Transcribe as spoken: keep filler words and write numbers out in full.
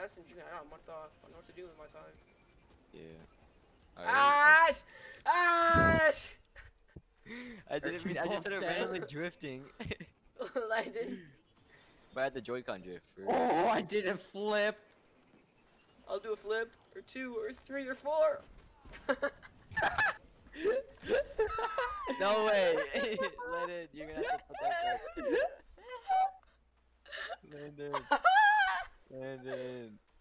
S and I got a month off. I know what to do with my time. Yeah. Right. Ash! Ash! I didn't mean. I just started randomly drifting. I didn't. But I had the Joy-Con drift. For... Oh, I did a flip. I'll do a flip, or two, or three, or four. No way. Let it. You're gonna have to put that back. Landon. Landon.